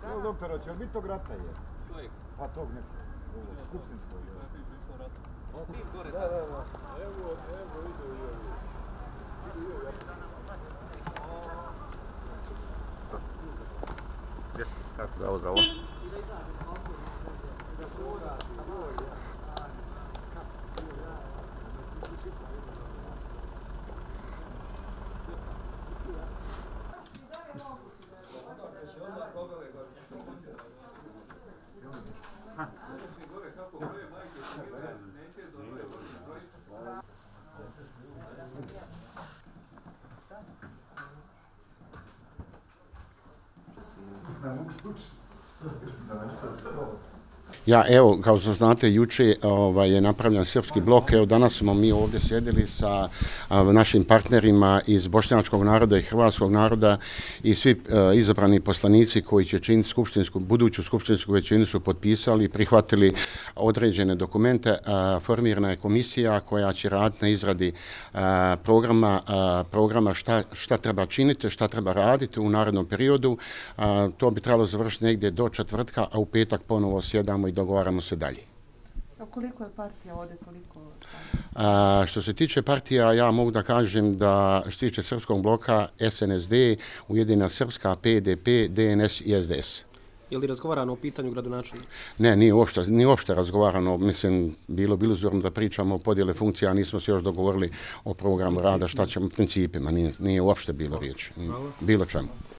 Evo doktora, će li biti tog rata je? Kojeg? Pa tog nekog, skupštinskog. Da. Evo ide i ovi. Zdravo. Ja, evo, kao što znate, juče je napravljen srpski blok. Evo, danas smo mi ovdje sjedili sa našim partnerima iz bošnjačkog naroda i hrvatskog naroda i svi izabrani poslanici koji će činiti buduću skupštinsku većinu su potpisali i prihvatili određene dokumente. Formirana je komisija koja će raditi na izradi programa šta treba činiti, šta treba raditi u narednom periodu. To bi trebalo završiti negdje do četvrtka, a u petak ponovo sjedamo i dogovaramo se dalje. A koliko je partija ovdje, koliko? Što se tiče partija, ja mogu da kažem da što se tiče srpskog bloka SNSD, Ujedinjena Srpska, PDP, DNS i SDS. Je li razgovarano o pitanju gradonačelnika? Ne, nije uopšte razgovarano. Mislim, bilo bi iluzorno da pričamo o podjele funkcija, a nismo se još dogovorili o programu rada, šta ćemo principima. Nije uopšte bilo riječ. Bilo čemu.